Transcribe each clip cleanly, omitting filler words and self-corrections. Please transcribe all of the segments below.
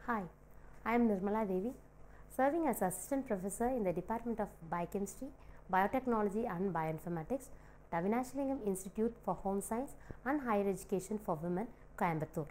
Hi, I am Nirmala Devi, serving as Assistant Professor in the Department of Biochemistry, Biotechnology and Bioinformatics, Avinashalingam Institute for Home Science and Higher Education for Women, Coimbatore.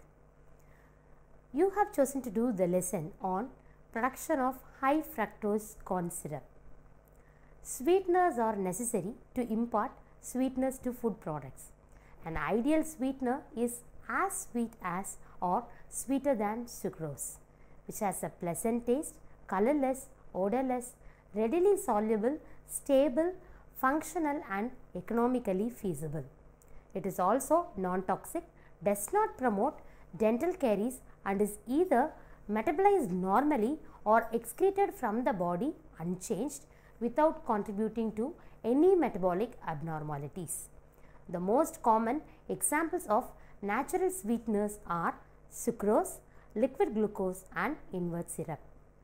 You have chosen to do the lesson on production of high fructose corn syrup. Sweeteners are necessary to impart sweetness to food products. An ideal sweetener is as sweet as or sweeter than sucrose, which has a pleasant taste, colorless, odorless, readily soluble, stable, functional and economically feasible. It is also non-toxic, does not promote dental caries and is either metabolized normally or excreted from the body unchanged without contributing to any metabolic abnormalities. The most common examples of natural sweeteners are sucrose, liquid glucose and invert syrup.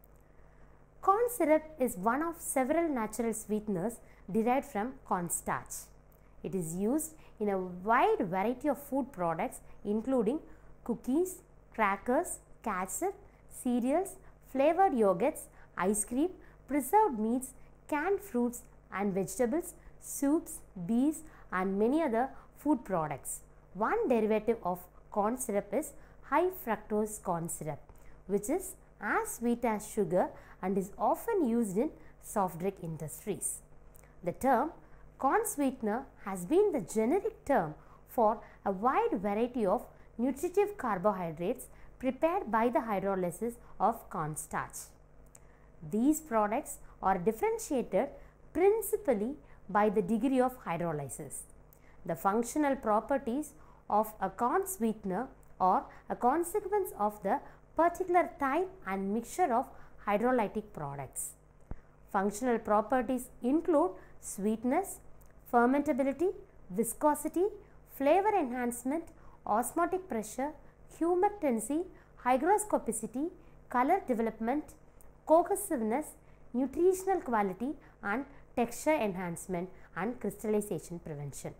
Corn syrup is one of several natural sweeteners derived from cornstarch. It is used in a wide variety of food products including cookies, crackers, ketchup, cereals, flavored yogurts, ice cream, preserved meats, canned fruits and vegetables, soups, beers and many other food products. One derivative of corn syrup is high fructose corn syrup, which is as sweet as sugar and is often used in soft drink industries. The term corn sweetener has been the generic term for a wide variety of nutritive carbohydrates prepared by the hydrolysis of cornstarch. These products are differentiated principally by the degree of hydrolysis. The functional properties of a corn sweetener are a consequence of the particular type and mixture of hydrolytic products. Functional properties include sweetness, fermentability, viscosity, flavor enhancement, osmotic pressure, humectancy, hygroscopicity, color development, cohesiveness, nutritional quality and texture enhancement and crystallization prevention.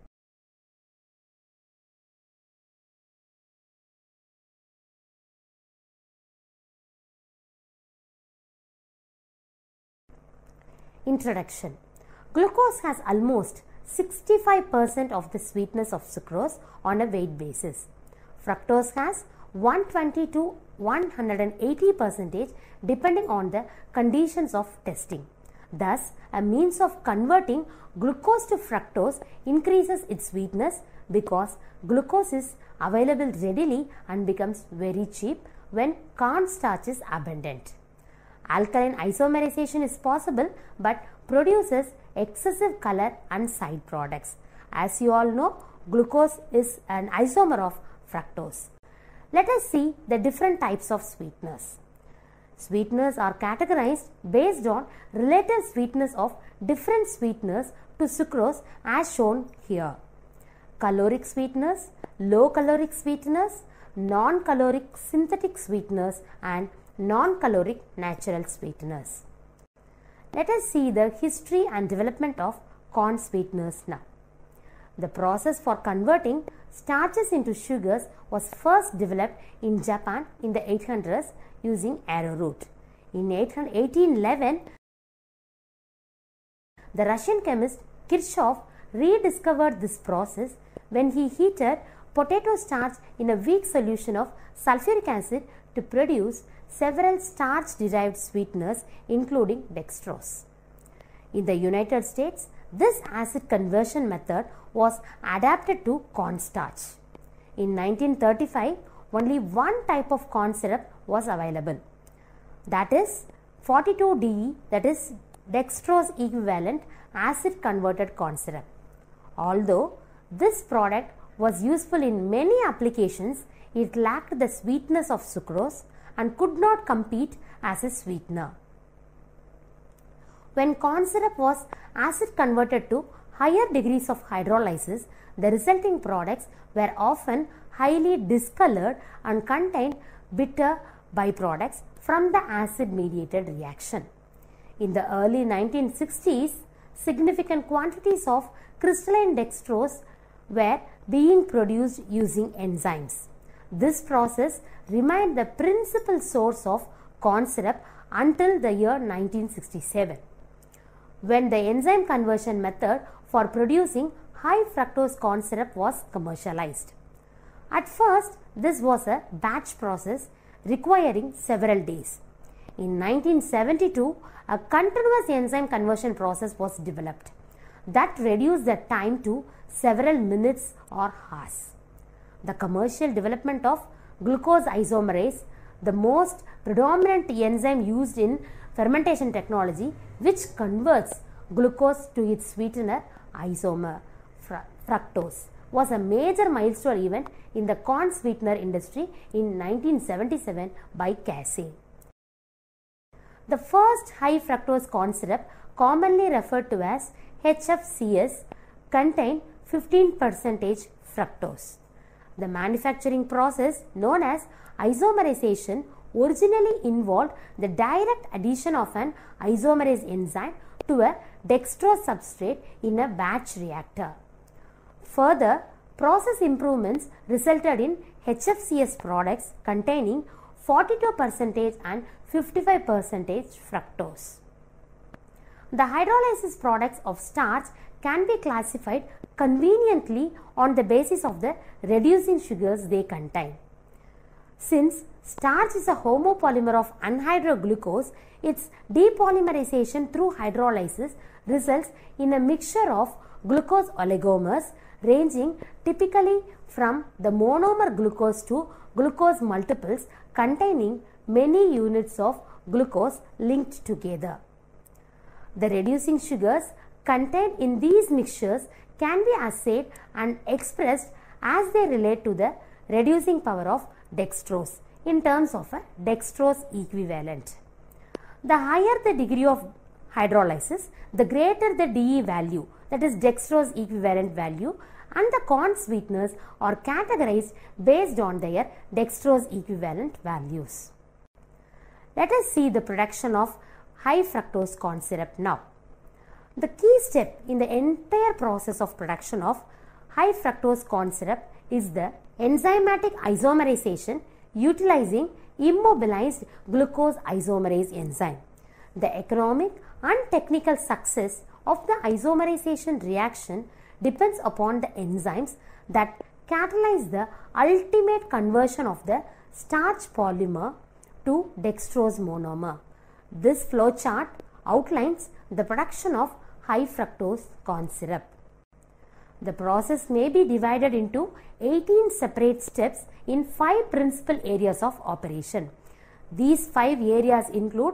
Introduction. Glucose has almost 65% of the sweetness of sucrose on a weight basis. Fructose has 120 to 180% depending on the conditions of testing. Thus, a means of converting glucose to fructose increases its sweetness because glucose is available readily and becomes very cheap when cornstarch is abundant. Alkaline isomerization is possible but produces excessive color and side products. As you all know, glucose is an isomer of fructose. Let us see the different types of sweeteners. Sweeteners are categorized based on relative sweetness of different sweeteners to sucrose as shown here. Caloric sweeteners, low caloric sweeteners, non-caloric synthetic sweeteners and non-caloric natural sweeteners. Let us see the history and development of corn sweeteners now. The process for converting starches into sugars was first developed in Japan in the 800s using arrowroot. In 1811, the Russian chemist Kirchhoff rediscovered this process when he heated potato starch in a weak solution of sulfuric acid to produce several starch-derived sweeteners including dextrose. In the United States, this acid conversion method was adapted to cornstarch. In 1935, only one type of corn syrup was available, that is 42DE, that is dextrose equivalent acid converted corn syrup. Although this product was useful in many applications, it lacked the sweetness of sucrose and could not compete as a sweetener. When corn syrup was acid converted to higher degrees of hydrolysis, the resulting products were often highly discolored and contained bitter byproducts from the acid mediated reaction. In the early 1960s, significant quantities of crystalline dextrose were being produced using enzymes. This process remained the principal source of corn syrup until the year 1967, when the enzyme conversion method for producing high fructose corn syrup was commercialized. At first, this was a batch process requiring several days. In 1972, a continuous enzyme conversion process was developed that reduced the time to several minutes or hours. The commercial development of glucose isomerase, the most predominant enzyme used in fermentation technology, which converts glucose to its sweetener isomer fructose, was a major milestone event in the corn sweetener industry in 1977 by Casey. The first high fructose corn syrup, commonly referred to as HFCS, contained 15% fructose. The manufacturing process known as isomerization originally involved the direct addition of an isomerase enzyme to a dextrose substrate in a batch reactor. Further, process improvements resulted in HFCS products containing 42% and 55% fructose. The hydrolysis products of starch can be classified conveniently on the basis of the reducing sugars they contain. Since starch is a homopolymer of anhydroglucose, its depolymerization through hydrolysis results in a mixture of glucose oligomers ranging typically from the monomer glucose to glucose multiples containing many units of glucose linked together. The reducing sugars contained in these mixtures can be assayed and expressed as they relate to the reducing power of dextrose in terms of a dextrose equivalent. The higher the degree of hydrolysis, the greater the DE value, that is dextrose equivalent value, and the corn sweeteners are categorized based on their dextrose equivalent values. Let us see the production of high fructose corn syrup now. The key step in the entire process of production of high fructose corn syrup is the enzymatic isomerization utilizing immobilized glucose isomerase enzyme. The economic and technical success of the isomerization reaction depends upon the enzymes that catalyze the ultimate conversion of the starch polymer to dextrose monomer. This flowchart outlines the production of high fructose corn syrup. The process may be divided into 18 separate steps in 5 principal areas of operation. These 5 areas include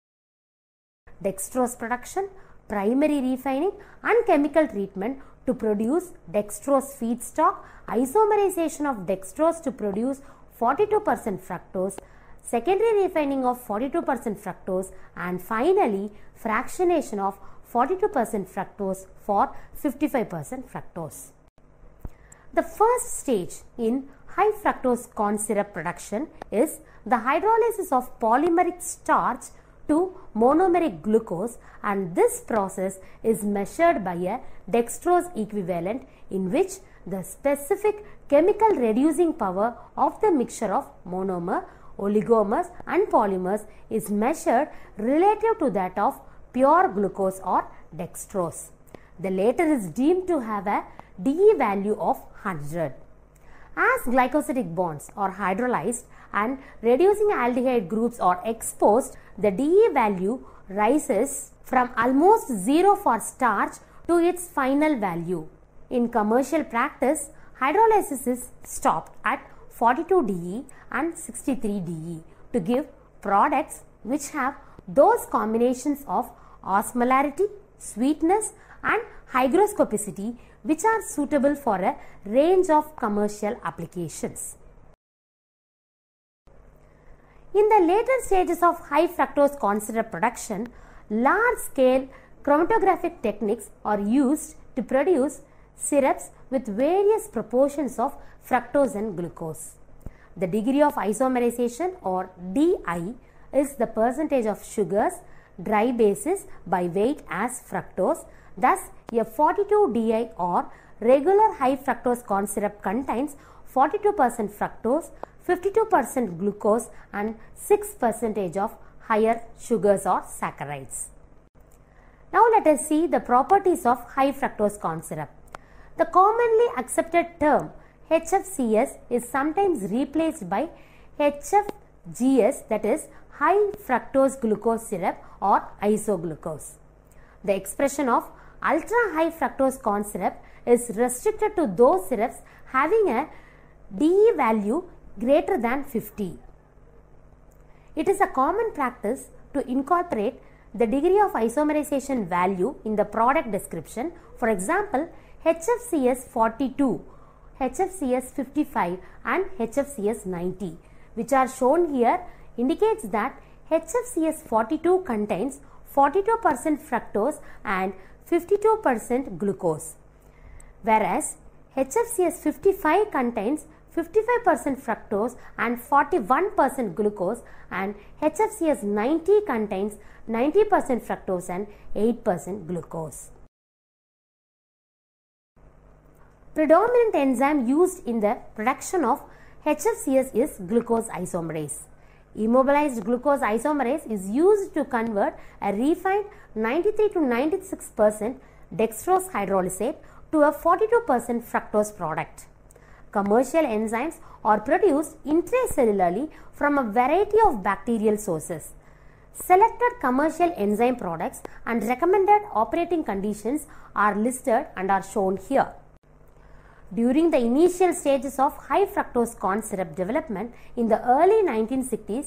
dextrose production, primary refining and chemical treatment to produce dextrose feedstock, isomerization of dextrose to produce 42% fructose, secondary refining of 42% fructose, and finally fractionation of 42% fructose for 55% fructose. The first stage in high fructose corn syrup production is the hydrolysis of polymeric starch to monomeric glucose, and this process is measured by a dextrose equivalent in which the specific chemical reducing power of the mixture of monomer, oligomers and polymers is measured relative to that of pure glucose or dextrose. The latter is deemed to have a DE value of 100. As glycosidic bonds are hydrolyzed and reducing aldehyde groups are exposed, the DE value rises from almost 0 for starch to its final value. In commercial practice, hydrolysis is stopped at 42 DE and 63 DE to give products which have those combinations of osmolarity, sweetness and hygroscopicity which are suitable for a range of commercial applications. In the later stages of high fructose corn syrup production, large-scale chromatographic techniques are used to produce syrups with various proportions of fructose and glucose. The degree of isomerization or DI is the percentage of sugars, dry bases by weight as fructose. Thus, a 42 DI or regular high fructose corn syrup contains 42% fructose, 52% glucose and 6% of higher sugars or saccharides. Now let us see the properties of high fructose corn syrup. The commonly accepted term HFCS is sometimes replaced by HFGS, that is high fructose glucose syrup or isoglucose. The expression of ultra high fructose corn syrup is restricted to those syrups having a DE value greater than 50. It is a common practice to incorporate the degree of isomerization value in the product description. For example, HFCS 42, HFCS 55 and HFCS 90, which are shown here, indicates that HFCS 42 contains 42% fructose and 52% glucose, whereas HFCS 55 contains 55% fructose and 41% glucose, and HFCS 90 contains 90% fructose and 8% glucose. Predominant enzyme used in the production of HFCS is glucose isomerase. Immobilized glucose isomerase is used to convert a refined 93 to 96% dextrose hydrolysate to a 42% fructose product. Commercial enzymes are produced intracellularly from a variety of bacterial sources. Selected commercial enzyme products and recommended operating conditions are listed and are shown here. During the initial stages of high fructose corn syrup development in the early 1960s,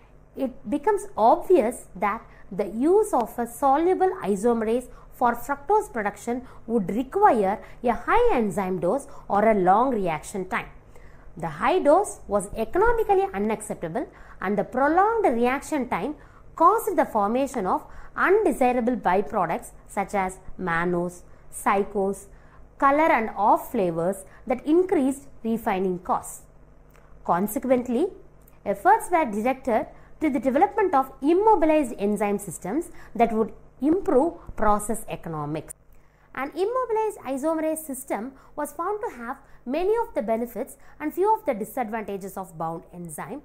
it becomes obvious that the use of a soluble isomerase for fructose production would require a high enzyme dose or a long reaction time. The high dose was economically unacceptable, and the prolonged reaction time caused the formation of undesirable byproducts such as mannose, psychose, color and off flavors that increased refining costs. Consequently, efforts were directed to the development of immobilized enzyme systems that would improve process economics. An immobilized isomerase system was found to have many of the benefits and few of the disadvantages of bound enzyme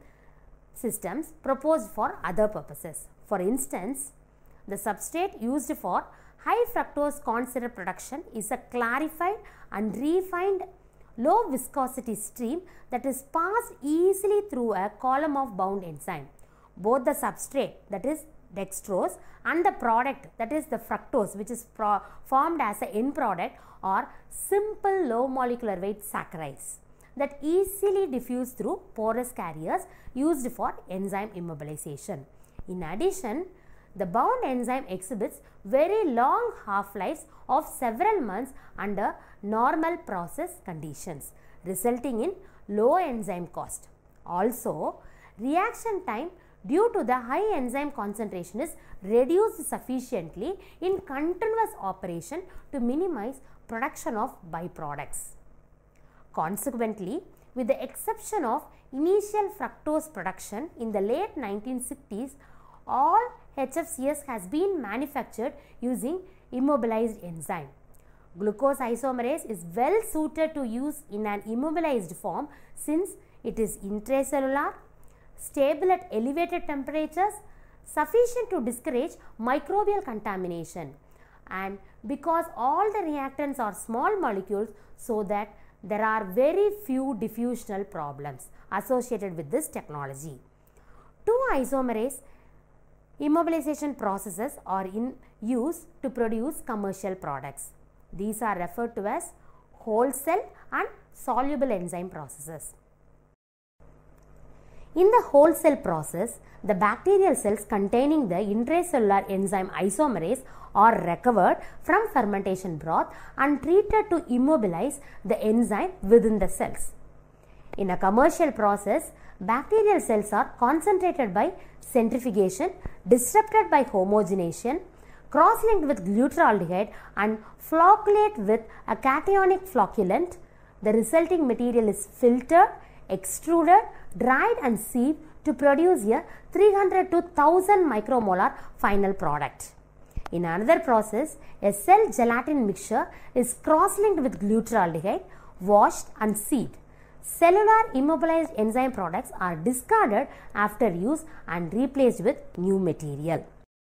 systems proposed for other purposes. For instance, the substrate used for high fructose corn syrup production is a clarified and refined low viscosity stream that is passed easily through a column of bound enzyme. Both the substrate, that is dextrose, and the product, that is the fructose, which is formed as an end product, are simple low molecular weight saccharides that easily diffuse through porous carriers used for enzyme immobilization. In addition, the bound enzyme exhibits very long half-lives of several months under normal process conditions, resulting in low enzyme cost. Also, reaction time due to the high enzyme concentration is reduced sufficiently in continuous operation to minimize production of byproducts. Consequently, with the exception of initial fructose production in the late 1960s, all HFCS has been manufactured using immobilized enzyme. Glucose isomerase is well suited to use in an immobilized form since it is intracellular, stable at elevated temperatures, sufficient to discourage microbial contamination, and because all the reactants are small molecules, so that there are very few diffusional problems associated with this technology. Two isomerase immobilization processes are in use to produce commercial products. These are referred to as whole cell and soluble enzyme processes. In the whole cell process, the bacterial cells containing the intracellular enzyme isomerase are recovered from fermentation broth and treated to immobilize the enzyme within the cells. In a commercial process, bacterial cells are concentrated by centrifugation, disrupted by homogenation, cross-linked with glutaraldehyde and flocculate with a cationic flocculant. The resulting material is filtered, extruded, dried and sieved to produce a 300 to 1000 micromolar final product. In another process, a cell gelatin mixture is cross-linked with glutaraldehyde, washed and sealed. Cellular immobilized enzyme products are discarded after use and replaced with new material.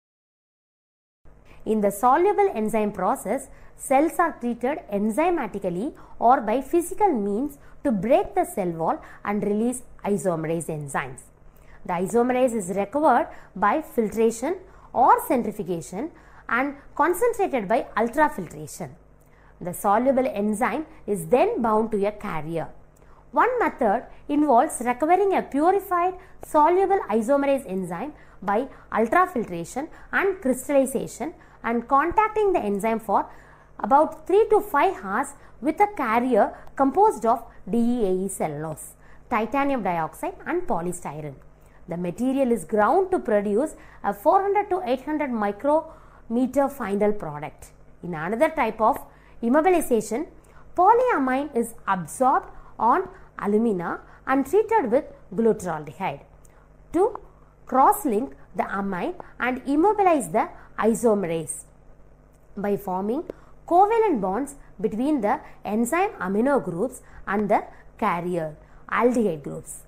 In the soluble enzyme process, cells are treated enzymatically or by physical means to break the cell wall and release isomerase enzymes. The isomerase is recovered by filtration or centrifugation and concentrated by ultrafiltration. The soluble enzyme is then bound to a carrier. One method involves recovering a purified soluble isomerase enzyme by ultrafiltration and crystallization and contacting the enzyme for about 3 to 5 hours with a carrier composed of DEAE cellulose, titanium dioxide and polystyrene. The material is ground to produce a 400 to 800 micrometer final product. In another type of immobilization, polyamine is absorbed on alumina and treated with glutaraldehyde to cross-link the amine and immobilize the isomerase by forming covalent bonds between the enzyme amino groups and the carrier aldehyde groups.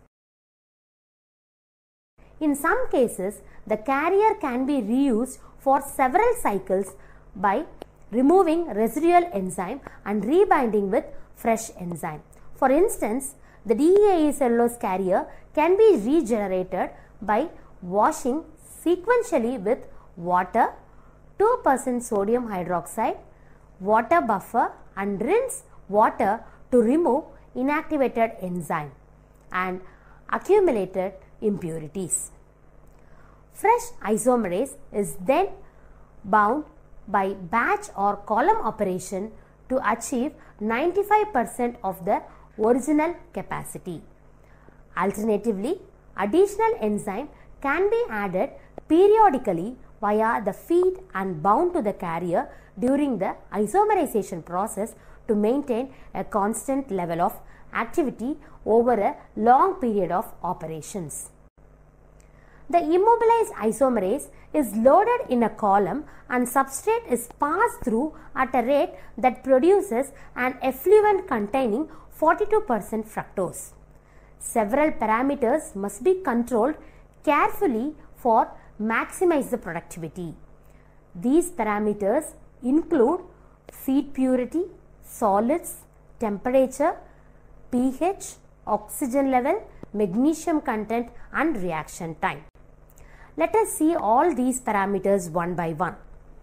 In some cases, the carrier can be reused for several cycles by removing residual enzyme and rebinding with fresh enzyme. For instance, the DEAE cellulose carrier can be regenerated by washing sequentially with water, 2% sodium hydroxide, water buffer and rinse water to remove inactivated enzyme and accumulated impurities. Fresh isomerase is then bound by batch or column operation to achieve 95% of the original capacity. Alternatively, additional enzyme can be added periodically via the feed and bound to the carrier during the isomerization process to maintain a constant level of activity over a long period of operations. The immobilized isomerase is loaded in a column and substrate is passed through at a rate that produces an effluent containing 42% fructose. Several parameters must be controlled carefully for maximize the productivity. These parameters include feed purity, solids, temperature, pH, oxygen level, magnesium content and reaction time. Let us see all these parameters one by one.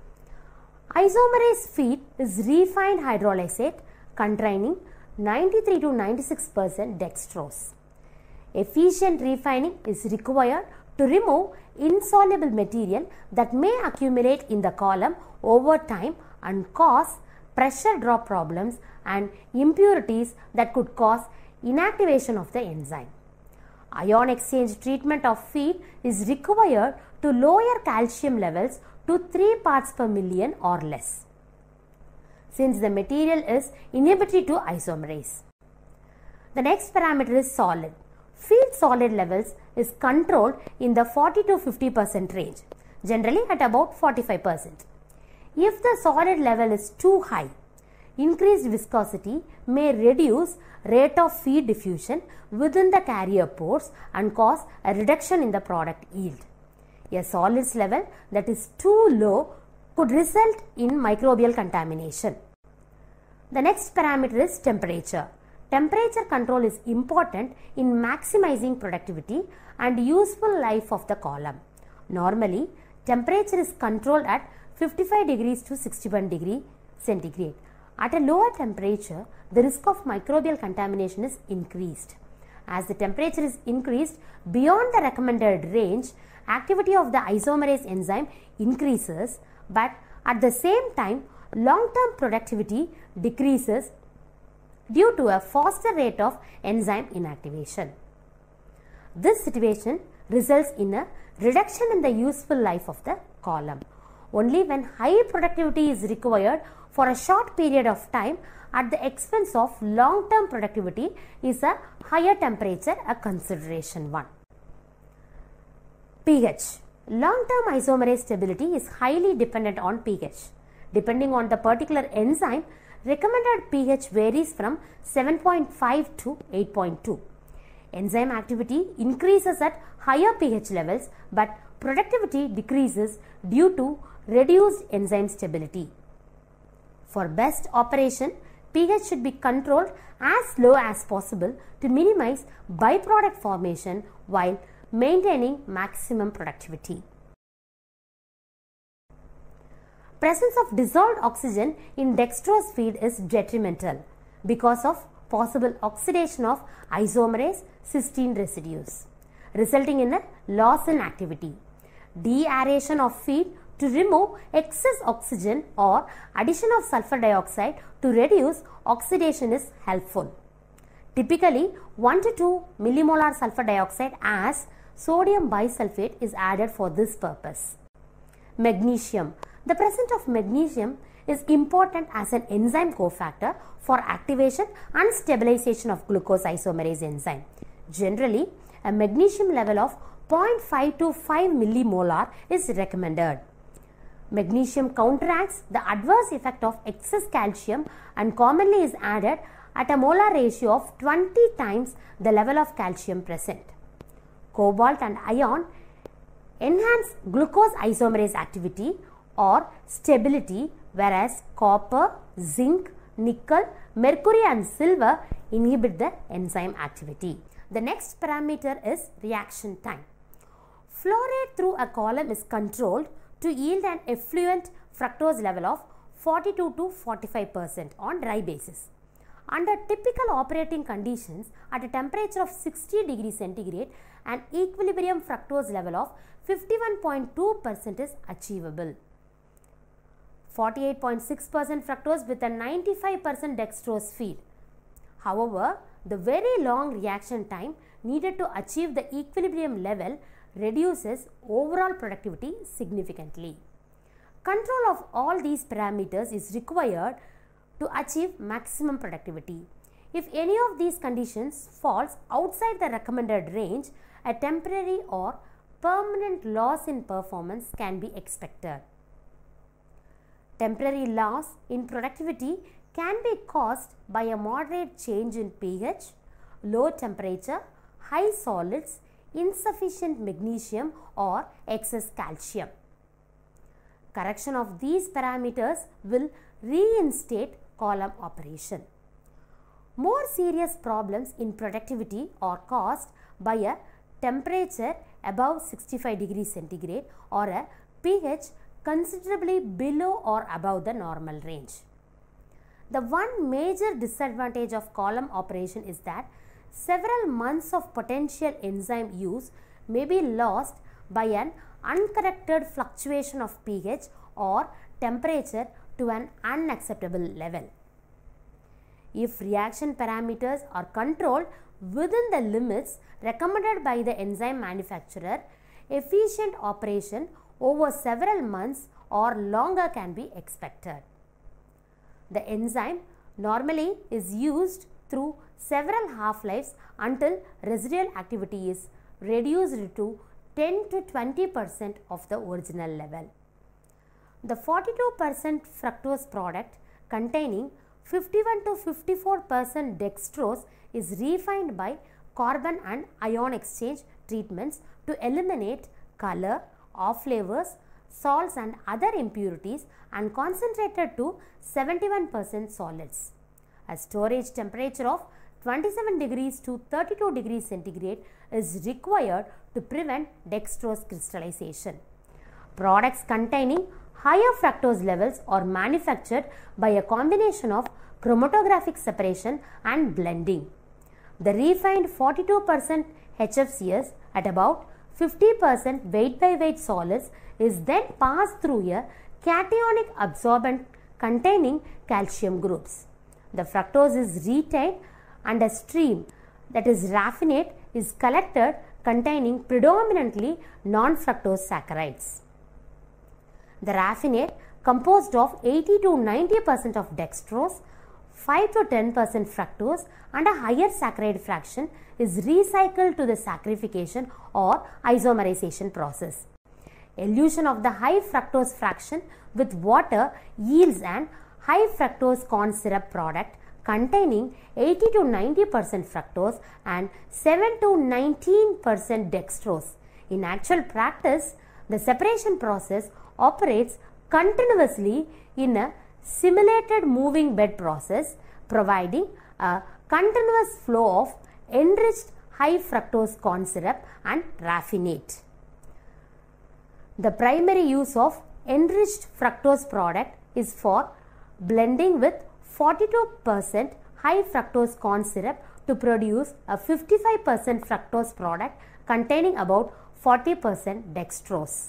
Isomerase feed is refined hydrolysate containing 93 to 96% dextrose. Efficient refining is required to remove insoluble material that may accumulate in the column over time and cause pressure drop problems and impurities that could cause inactivation of the enzyme. Ion exchange treatment of feed is required to lower calcium levels to 3 parts per million or less, since the material is inhibitory to isomerase. The next parameter is solid. Feed solid levels is controlled in the 40 to 50% range, generally at about 45%. If the solid level is too high, increased viscosity may reduce rate of feed diffusion within the carrier pores and cause a reduction in the product yield. A solids level that is too low could result in microbial contamination. The next parameter is temperature. Temperature control is important in maximizing productivity and useful life of the column. Normally, temperature is controlled at 55 degrees to 61 degrees centigrade. At a lower temperature, the risk of microbial contamination is increased. As the temperature is increased beyond the recommended range, activity of the isomerase enzyme increases, but at the same time, long-term productivity decreases due to a faster rate of enzyme inactivation. This situation results in a reduction in the useful life of the column. Only when high productivity is required for a short period of time at the expense of long-term productivity is a higher temperature a consideration one. pH. Long-term isomerase stability is highly dependent on pH. Depending on the particular enzyme, recommended pH varies from 7.5 to 8.2. Enzyme activity increases at higher pH levels, but productivity decreases due to reduced enzyme stability. For best operation, pH should be controlled as low as possible to minimize byproduct formation while maintaining maximum productivity. Presence of dissolved oxygen in dextrose feed is detrimental because of possible oxidation of isomerase cysteine residues, resulting in a loss in activity. De-aeration of feed to remove excess oxygen or addition of sulfur dioxide to reduce oxidation is helpful. Typically, 1 to 2 millimolar sulfur dioxide as sodium bisulfate is added for this purpose. Magnesium. The presence of magnesium is important as an enzyme cofactor for activation and stabilization of glucose isomerase enzyme. Generally, a magnesium level of 0.5 to 5 millimolar is recommended. Magnesium counteracts the adverse effect of excess calcium and commonly is added at a molar ratio of 20 times the level of calcium present. Cobalt and iron enhance glucose isomerase activity or stability, whereas copper, zinc, nickel, mercury and silver inhibit the enzyme activity. The next parameter is reaction time. Flow rate through a column is controlled to yield an effluent fructose level of 42 to 45% on dry basis. Under typical operating conditions, at a temperature of 60 degrees centigrade, an equilibrium fructose level of 51.2% is achievable. 48.6% fructose with a 95% dextrose feed. However, the very long reaction time needed to achieve the equilibrium level reduces overall productivity significantly. Control of all these parameters is required to achieve maximum productivity. If any of these conditions falls outside the recommended range, a temporary or permanent loss in performance can be expected. Temporary loss in productivity can be caused by a moderate change in pH, low temperature, high solids, insufficient magnesium or excess calcium. Correction of these parameters will reinstate column operation. More serious problems in productivity are caused by a temperature above 65 degrees centigrade or a pH considerably below or above the normal range. The one major disadvantage of column operation is that several months of potential enzyme use may be lost by an uncorrected fluctuation of pH or temperature to an unacceptable level. If reaction parameters are controlled within the limits recommended by the enzyme manufacturer, efficient operation over several months or longer can be expected. The enzyme normally is used through several half-lives until residual activity is reduced to 10 to 20% of the original level. The 42% fructose product containing 51 to 54% dextrose is refined by carbon and ion exchange treatments to eliminate color, off flavors, salts and other impurities and concentrated to 71% solids. A storage temperature of 27 degrees to 32 degrees centigrade is required to prevent dextrose crystallization. Products containing higher fructose levels are manufactured by a combination of chromatographic separation and blending. The refined 42% HFCS at about 50% weight by weight solids is then passed through a cationic absorbent containing calcium groups. The fructose is retained and a stream, that is raffinate, is collected containing predominantly non-fructose saccharides. The raffinate, composed of 80 to 90% of dextrose, 5 to 10% fructose and a higher saccharide fraction, is recycled to the saccharification or isomerization process. Elution of the high fructose fraction with water yields an high fructose corn syrup product containing 80 to 90% fructose and 7 to 19% dextrose. In actual practice, the separation process operates continuously in a simulated moving bed process, providing a continuous flow of enriched high fructose corn syrup and raffinate. The primary use of enriched fructose product is for blending with 42% high fructose corn syrup to produce a 55% fructose product containing about 40% dextrose.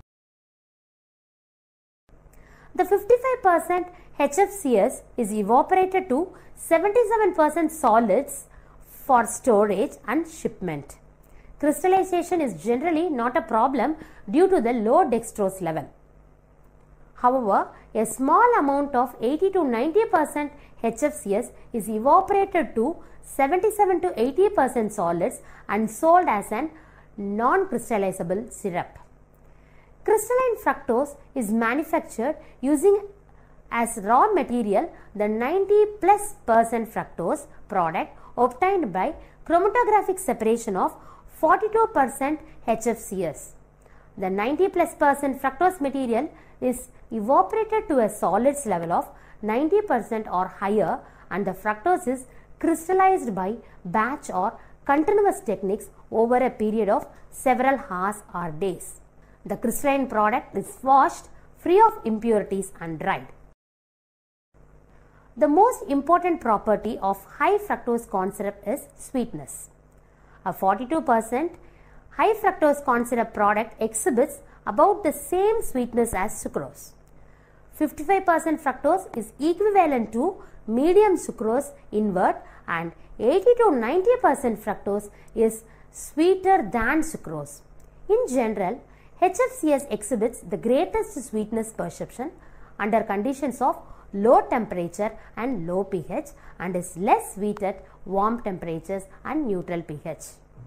The 55% HFCS is evaporated to 77% solids for storage and shipment. Crystallization is generally not a problem due to the low dextrose level. However, a small amount of 80 to 90% HFCS is evaporated to 77 to 80% solids and sold as an non-crystallizable syrup. Crystalline fructose is manufactured using as raw material the 90+% fructose product obtained by chromatographic separation of 42% HFCS. The 90+% fructose material is evaporated to a solids level of 90% or higher, and the fructose is crystallized by batch or continuous techniques over a period of several hours or days. The crystalline product is washed free of impurities and dried. The most important property of high fructose corn syrup is sweetness. A 42% high fructose corn syrup product exhibits about the same sweetness as sucrose. 55% fructose is equivalent to medium sucrose invert, and 80 to 90% fructose is sweeter than sucrose. In general, HFCS exhibits the greatest sweetness perception under conditions of low temperature and low pH, and is less sweet at warm temperatures and neutral pH.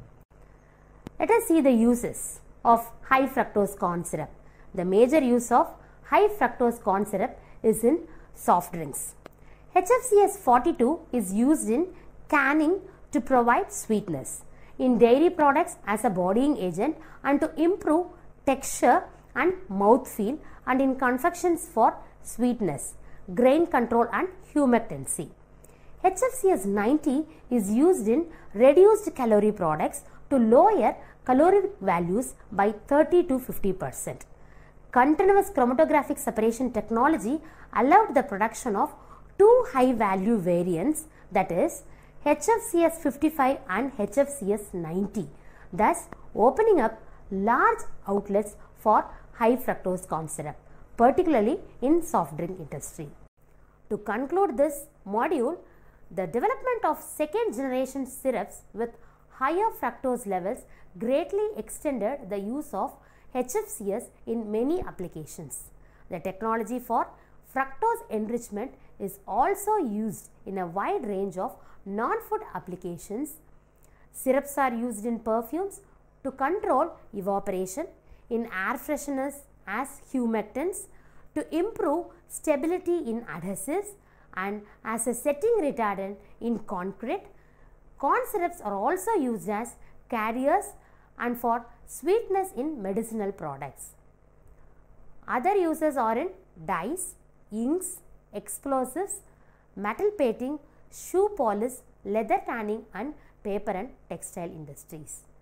Let us see the uses of high fructose corn syrup. The major use of high fructose corn syrup is in soft drinks. HFCS 42 is used in canning to provide sweetness, in dairy products as a bodying agent and to improve texture and mouthfeel, and in confections for sweetness, grain control and humectancy. HFCS 90 is used in reduced calorie products to lower caloric values by 30 to 50%. Continuous chromatographic separation technology allowed the production of two high value variants, that is HFCS 55 and HFCS 90, thus opening up large outlets for high fructose corn syrup, particularly in soft drink industry. To conclude this module, the development of second generation syrups with higher fructose levels greatly extended the use of HFCS in many applications. The technology for fructose enrichment is also used in a wide range of non-food applications. Syrups are used in perfumes to control evaporation, in air fresheners as humectants, to improve stability in adhesives, and as a setting retardant in concrete. Corn syrups are also used as carriers and for sweetness in medicinal products. Other uses are in dyes, inks, explosives, metal painting, shoe polish, leather tanning and paper and textile industries.